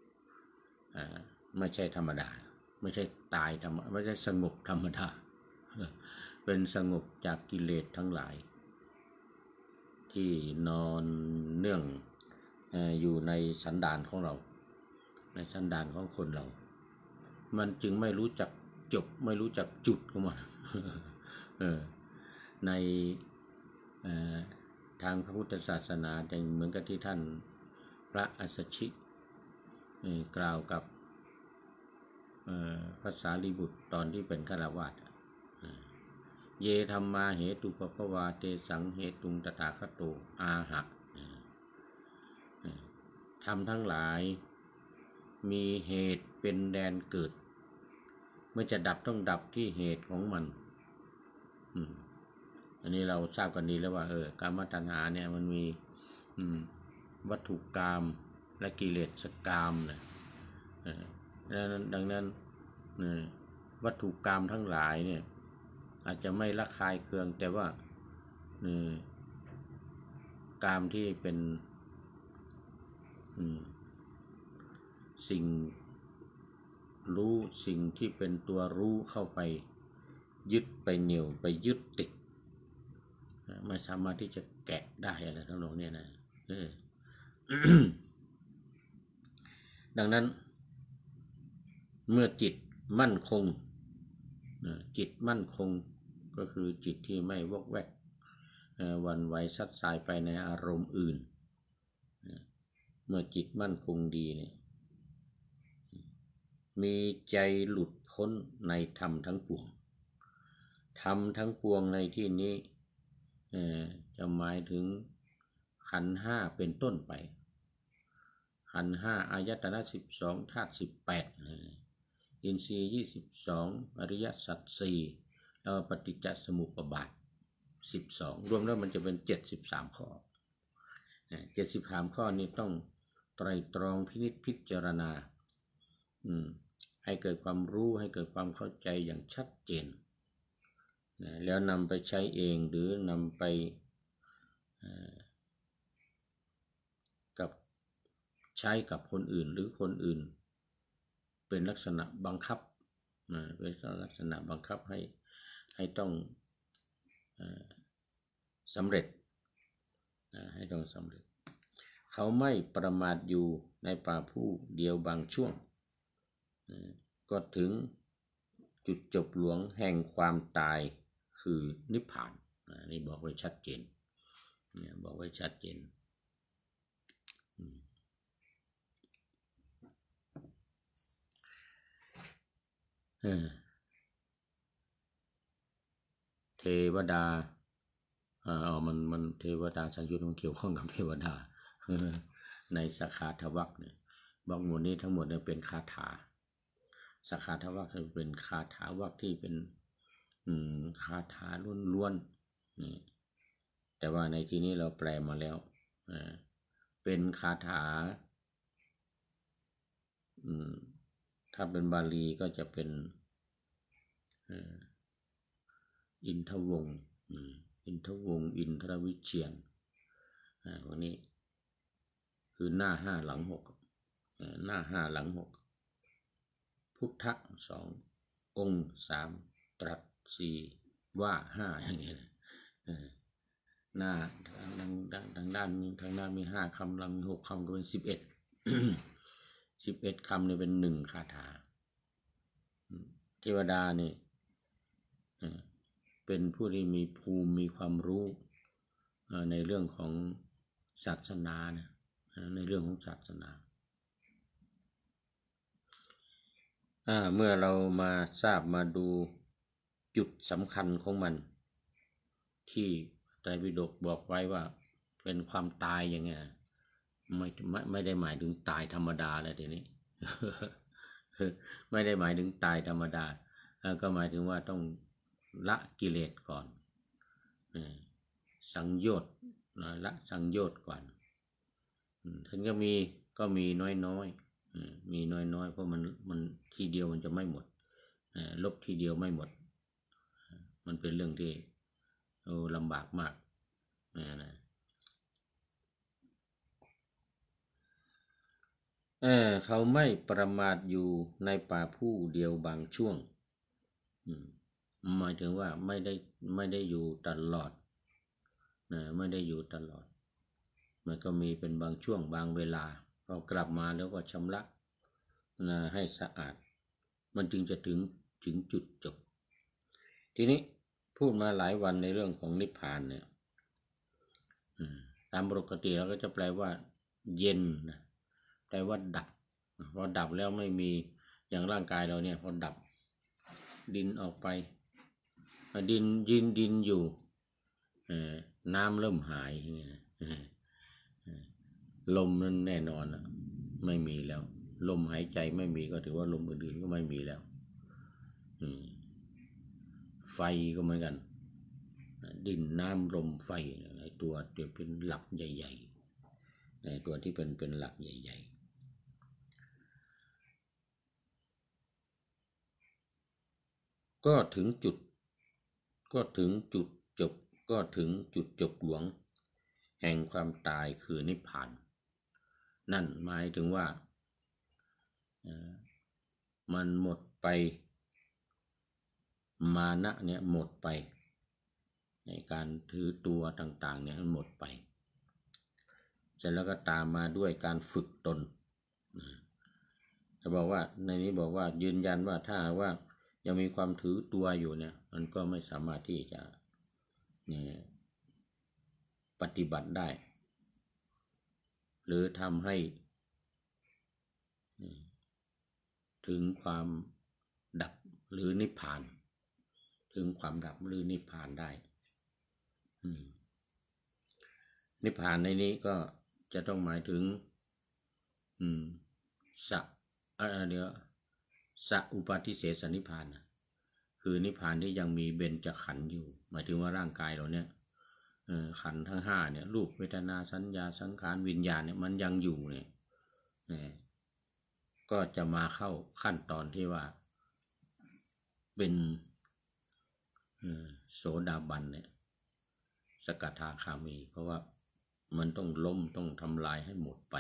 ไม่ใช่ธรรมดาไม่ใช่ตายธรรมดาไม่ใช่สงบธรรมดาเป็นสงบจากกิเลสทั้งหลายที่นอนเนื่องอยู่ในสันดานของเราในสันดานของคนเรามันจึงไม่รู้จักจบไม่รู้จักจุดของมันในทางพระพุทธศาสนาเหมือนกับที่ท่านพระอัสสชิกล่าวกับพระสารีบุตรตอนที่เป็นฆราวาสเยธรรมาเหตุปปวาเตสังเหตุงตถาคโตอาหะธรรมทั้งหลายมีเหตุเป็นแดนเกิดเมื่อจะดับต้องดับที่เหตุของมันอันนี้เราทราบกันดีแล้วว่ากามตัณหาเนี่ยมันมีวัตถุกามและกิเลสกามนะดังนั้นวัตถุกามทั้งหลายเนี่ยอาจจะไม่ระคายเคืองแต่ว่ากามที่เป็นสิ่งรู้สิ่งที่เป็นตัวรู้เข้าไปยึดไปเหนี่ยวไปยึดติดไม่สามารถที่จะแกะได้อะไรทั้งหมดเนี่ยนะดังนั้นเมื่อจิตมั่นคงจิตมั่นคงก็คือจิตที่ไม่วอกแวกหวั่นไหวซัดสายไปในอารมณ์อื่นเมื่อจิตมั่นคงดีเนี่ยมีใจหลุดพ้นในธรรมทั้งปวงธรรมทั้งปวงในที่นี้จะหมายถึงขันธ์ห้าเป็นต้นไปขันธ์ห้าอายตนะ12ธาตุ18อินทรีย์22อริยสัจ4แล้วปฏิจจสมุปบาท12รวมแล้วมันจะเป็น73ข้อ73ข้อนี้ต้องไตร่ตรองพินิจพิจารณาให้เกิดความรู้ให้เกิดความเข้าใจอย่างชัดเจนแล้วนำไปใช้เองหรือนำไปใช้กับคนอื่นหรือคนอื่นเป็นลักษณะบังคับเป็นลักษณะบังคับให้ต้องสำเร็จให้ต้องสำเร็จเขาไม่ประมาทอยู่ในป่าผู้เดียวบางช่วงก็ถึงจุดจบหลวงแห่งความตายคือนิพพานนี่บอกไว้ชัดเจนบอกไว้ชัดเจนเทวดามันเทวดาสังยุตมันเกี่ยวข้องกับเทวดาในสขาทวรรคเนี่ยบอกหมดนี้ทั้งหมดเนี่ยเป็นคาถาสขาทวรรคเป็นคาถาวรรคที่เป็นคาถาล้วนๆแต่ว่าในที่นี้เราแปลมาแล้วเป็นคาถาถ้าเป็นบาลีก็จะเป็นอินทวงศ์อินทรวิเชียรวันนี้คือหน้า5หลัง6หน้า5หลัง6พุทธะ2องค์3ตรัส4ว่า5อย่างเงี้ยหน้าทางด้านมี5คำหลังมี6คำก็เป็น11คำเนี่ยเป็น1คาถาเทวดานี่เป็นผู้ที่มีภูมิมีความรู้ในเรื่องของศาสนาในเรื่องของศาสนาเมื่อเรามาทราบมาดูจุดสำคัญของมันที่ไตรปิฎกบอกไว้ว่าเป็นความตายอย่างเงี้ยไม่ได้หมายถึงตายธรรมดาเลยทีนี้ ไม่ได้หมายถึงตายธรรมดาก็หมายถึงว่าต้องละกิเลสก่อนสังโยชน์ละสังโยชน์ก่อนท่านก็มีน้อยมีน้อยเพราะมันทีเดียวมันจะไม่หมดลบทีเดียวไม่หมดมันเป็นเรื่องที่ลำบากมากเขาไม่ประมาทอยู่ในป่าผู้เดียวบางช่วงหมายถึงว่าไม่ได้อยู่ตลอดไม่ได้อยู่ตลอดมันก็มีเป็นบางช่วงบางเวลาเรากลับมาแล้วก็ชำระให้สะอาดมันจึงจะถึงจุดจบทีนี้พูดมาหลายวันในเรื่องของนิพพานเนี่ยตามปกติเราก็จะแปลว่าเย็นนะแปลว่าดับพอดับแล้วไม่มีอย่างร่างกายเราเนี่ยพอดับดินออกไปดินอยู่น้ำเริ่มหายลมนั้นแน่นอนไม่มีแล้วลมหายใจไม่มีก็ถือว่าลมอื่นๆก็ไม่มีแล้วไฟก็เหมือนกันดินน้ำลมไฟในตัวที่เป็นหลักใหญ่ๆในตัวที่เป็นหลักใหญ่ๆก็ถึงจุดจบก็ถึงจุดจบหลวงแห่งความตายคือนิพพานนั่นหมายถึงว่ามันหมดไปมานะเนี่ยหมดไปในการถือตัวต่างๆเนี่ยมันหมดไปเสร็จแล้วก็ตามมาด้วยการฝึกตนจะบอกว่าในนี้บอกว่ายืนยันว่าถ้าว่ายังมีความถือตัวอยู่เนี่ยมันก็ไม่สามารถที่จะปฏิบัติได้หรือทำให้ถึงความดับหรือนิพพานถึงความดับหรือนิพพานได้นิพพานในนี้ก็จะต้องหมายถึงสะอุปาทิเสสนิพพานคือนิพพานที่ยังมีเบญจขันธ์อยู่หมายถึงว่าร่างกายเราเนี่ยขันธ์ทั้ง5เนี่ยรูปเวทนาสัญญาสังขารวิญญาณเนี่ยมันยังอยู่เนี่ยก็จะมาเข้าขั้นตอนที่ว่าเป็นโสดาบันเนี่ยสกทาคามีเพราะว่ามันต้องล้มต้องทำลายให้หมดไป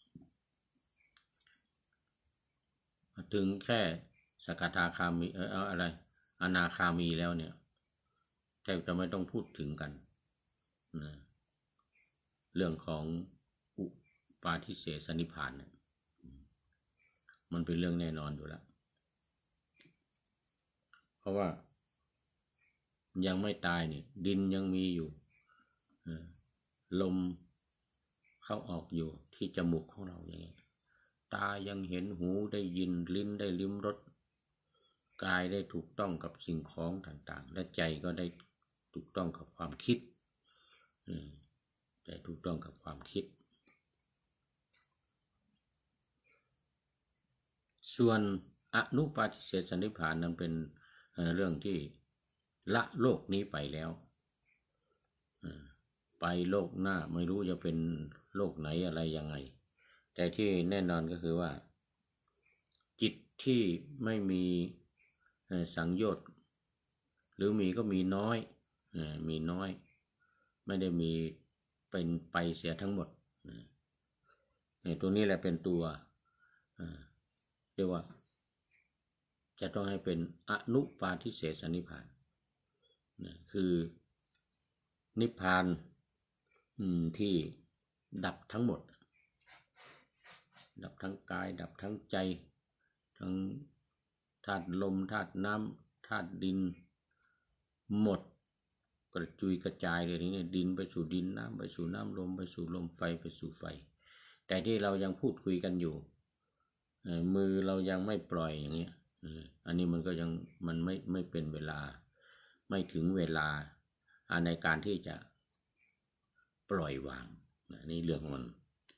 ถึงแค่สกทาคามีอะไรอนาคามีแล้วเนี่ยแทบจะไม่ต้องพูดถึงกันนะเรื่องของอุปาทิเสสนิพพานเนี่ยมันเป็นเรื่องแน่นอนอยู่แล้วเพราะว่ายังไม่ตายเนี่ยดินยังมีอยู่ลมเข้าออกอยู่ที่จมูกของเราอย่างนี้ตายังเห็นหูได้ยินลิ้นได้ลิ้มรสกายได้ถูกต้องกับสิ่งของต่างๆและใจก็ได้ถูกต้องกับความคิดใจถูกต้องกับความคิดส่วนอนุปาทิเสสนิพพานนั้นเป็นเรื่องที่ละโลกนี้ไปแล้วไปโลกหน้าไม่รู้จะเป็นโลกไหนอะไรยังไงแต่ที่แน่นอนก็คือว่าจิตที่ไม่มีสังโยชน์หรือมีก็มีน้อยไม่ได้มีเป็นไปเสียทั้งหมดตัวนี้แหละเป็นตัวเรียกว่าจะต้องให้เป็นอนุปาทิเสสนิพพานคือนิพพานที่ดับทั้งหมดดับทั้งกายดับทั้งใจทั้งธาตุลมธาตุน้ำธาตุดินหมดกระจุยกระจายเลยนี่ดินไปสู่ดินน้ำไปสู่น้ำลมไปสู่ลมไฟไปสู่ไฟแต่ที่เรายังพูดคุยกันอยู่มือเรายังไม่ปล่อยอย่างเงี้ยอันนี้มันก็ยังมันไม่เป็นเวลาไม่ถึงเวลาในการที่จะปล่อยวางนี่เรื่องมัน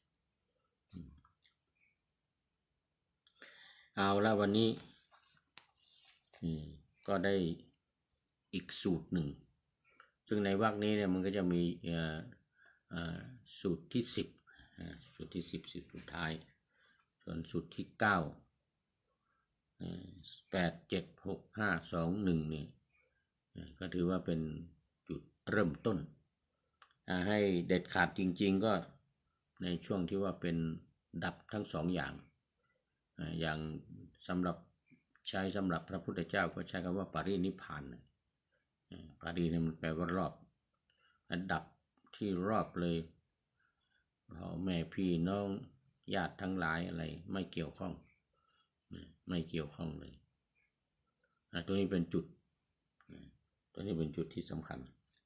เอาละวันนี้ก็ได้อีกสูตรหนึ่งซึ่งในวรรคนี้เนี่ยมันก็จะมีสูตรที่10สูตรที่10สูตรสุดท้ายส่วนสูตรที่9 8 7 6 5 2 1นี่ก็ถือว่าเป็นจุดเริ่มต้นให้เด็ดขาดจริงๆก็ในช่วงที่ว่าเป็นดับทั้ง2อย่างอย่างสำหรับพระพุทธเจ้าก็ใช้คำว่าปรินิพพานปริเนี่ยมันแปลว่ารอบดับที่รอบเลยพ่อแม่พี่น้องญาติทั้งหลายอะไรไม่เกี่ยวข้องเลยตัวนี้เป็นจุดที่สำคัญ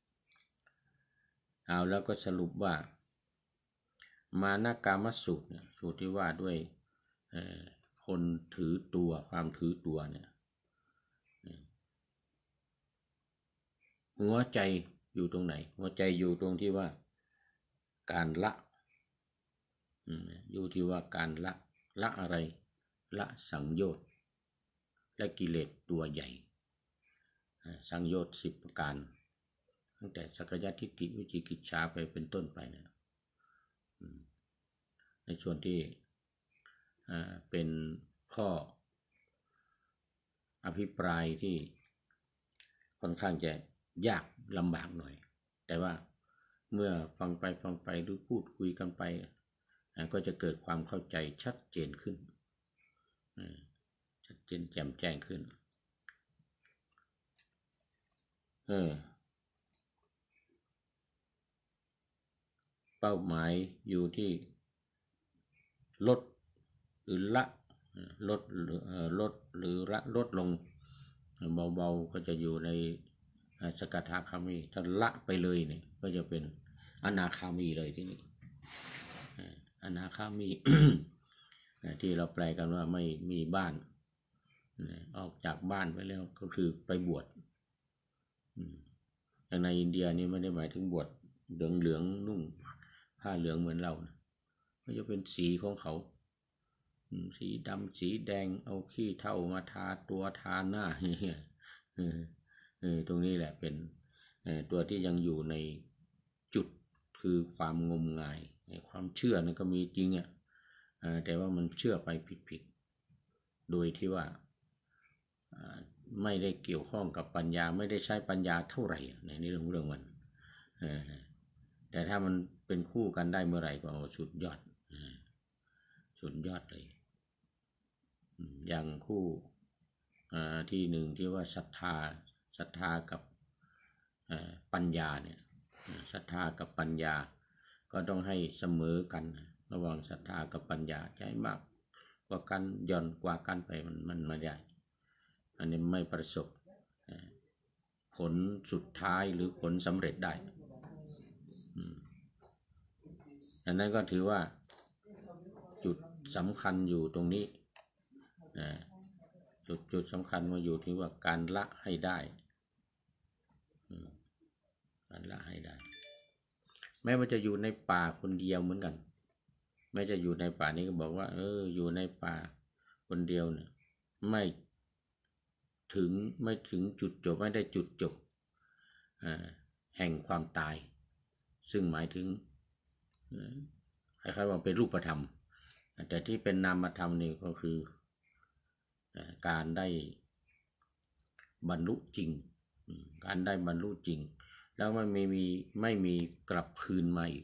เอาแล้วก็สรุปว่ามานะกามสูตรเนี่ยสูตรที่ว่าด้วยคนถือตัวความถือตัวเนี่ยหัวใจอยู่ตรงไหนหัวใจอยู่ตรงที่ว่าการละอยู่ที่ว่าการละอะไรละสังโยชน์และกิเลสตัวใหญ่สังโยชน์10ประการตั้งแต่สักยทิฏฐิวิจิกิจฉาไปเป็นต้นไปนะในส่วนที่เป็นข้ออภิปรายที่ค่อนข้างจะยากลำบากหน่อยแต่ว่าเมื่อฟังไปหรือพูดคุยกันไปก็จะเกิดความเข้าใจชัดเจนขึ้นชัดเจนแจ่มแจ้งขึ้นเป้าหมายอยู่ที่ลดหรือละลดหรือลดลงเบาๆก็จะอยู่ในสกทาคามีถ้าละไปเลยเนี่ยก็จะเป็นอนาคามีเลยที่นี่อนาคามี ที่เราแปลกันว่าไม่มีบ้านออกจากบ้านไปแล้วก็คือไปบวชแต่ในอินเดียนี่ไม่ได้หมายถึงบวชเหลืองนุ่งผ้าเหลืองเหมือนเรานะก็จะเป็นสีของเขาสีดำสีแดงเอาขี้เถ้ามาทาตัวทาหน้าตรงนี้แหละเป็นตัวที่ยังอยู่ในจุดคือความงมงายความเชื่อนั่นก็มีจริงแต่ว่ามันเชื่อไปผิดโดยที่ว่าไม่ได้เกี่ยวข้องกับปัญญาไม่ได้ใช้ปัญญาเท่าไหร่ในเรื่องมันแต่ถ้ามันเป็นคู่กันได้เมื่อไหร่ก็สุดยอดเลยอย่างคู่ที่หนึ่งที่ว่าศรัทธากับปัญญาเนี่ยศรัทธากับปัญญาก็ต้องให้เสมอกันระหว่างศรัทธากับปัญญาใจมากกว่ากันหย่อนกว่ากันไปมันไม่ได้อันนี้ไม่ประสบผลสุดท้ายหรือผลสำเร็จได้ดังนั้นก็ถือว่าจุดสำคัญอยู่ตรงนี้จุดสำคัญมาอยู่ที่ว่าการละให้ได้การละให้ได้แม้ว่าจะอยู่ในป่าคนเดียวเหมือนกันแม้จะอยู่ในป่านี้ก็บอกว่าอยู่ในป่าคนเดียวเนี่ยไม่ถึงจุดจบไม่ได้จุดจบแห่งความตายซึ่งหมายถึงคล้ายๆว่าเป็นรูปธรรมแต่ที่เป็นนามธรรมนี่ก็คือการได้บรรลุจริงการได้บรรลุจริงแล้วไม่มีกลับคืนมาอีก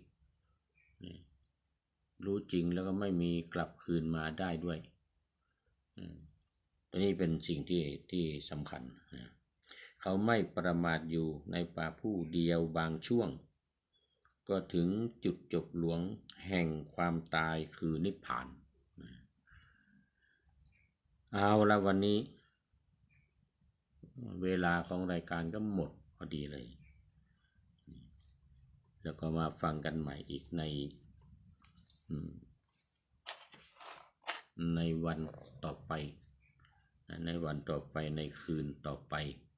รู้จริงแล้วก็ไม่มีกลับคืนมาได้ด้วยตัวนี้เป็นสิ่งที่สำคัญเขาไม่ประมาทอยู่ในป่าผู้เดียวบางช่วงก็ถึงจุดจบหลวงแห่งความตายคือนิพพานเอาละวันนี้เวลาของรายการก็หมดพอดีเลยแล้วก็มาฟังกันใหม่อีกในวันต่อไปในคืนต่อไป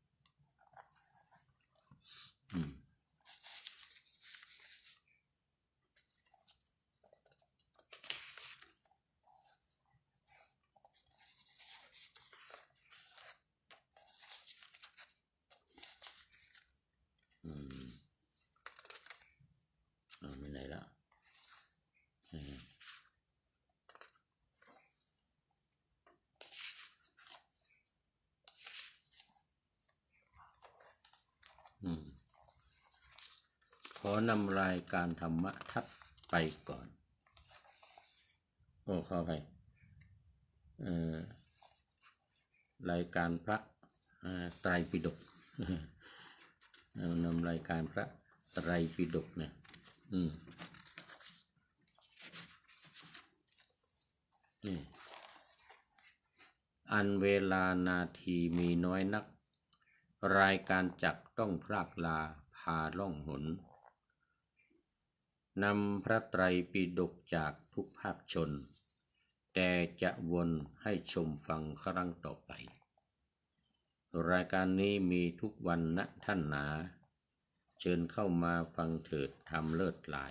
ไม่ไหนละขอนำรายการธรรมะทัดไปก่อนขอไปรายการพระไตรปิฎกนำรายการพระไตรปิฎกเนี่ยนี่อันเวลานาทีมีน้อยนักรายการจักต้องพรากลาพาล่องหนนำพระไตรปิฎกจากทุกภาคชนแต่จะวนให้ชมฟังครั้งต่อไปรายการนี้มีทุกวันนะท่านหนาเชิญเข้ามาฟังเถิดธรรมเลิศหลาย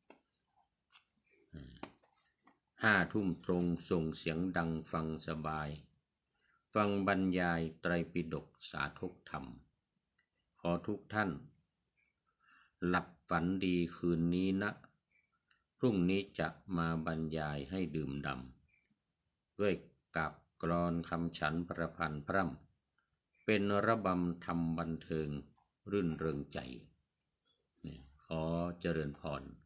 5 ทุ่มตรงส่งเสียงดังฟังสบายฟังบรรยายไตรปิฎกสาธกธรรมขอทุกท่านหลับฝันดีคืนนี้นะพรุ่งนี้จะมาบรรยายให้ดื่มด่ำด้วยกับกลอนคำฉันประพันธ์พร่ำเป็นระบำธรรมบันเทิงรื่นเริงใจขอเจริญพร